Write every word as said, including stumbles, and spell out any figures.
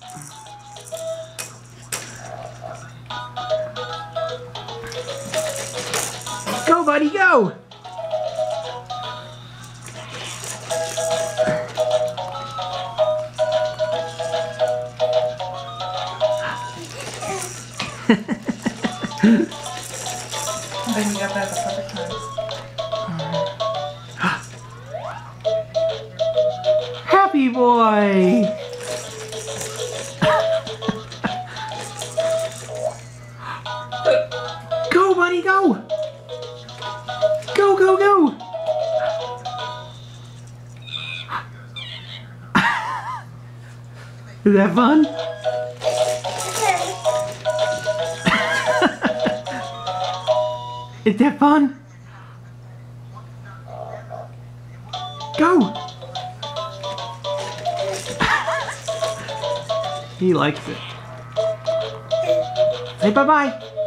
Go, buddy, go! Then you got that at the perfect time. Happy boy! Go, buddy, go! Go, go, go! Is that fun? Is that fun? Go! He likes it. Say bye-bye.